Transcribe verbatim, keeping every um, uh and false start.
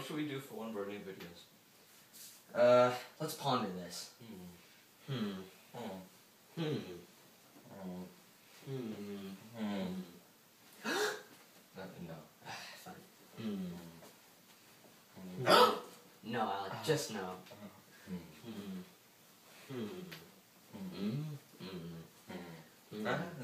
should we do for one of our new videos? Uh, let's ponder this. Hmm. Hmm. Hmm. Hmm. Hmm. Hmm. Hmm. No. no. Fine. Hmm. Hmm. No, Alec, just no. Hmm. Hmm. Hmm. Hmm. Hmm. Hmm. Hmm. Ah.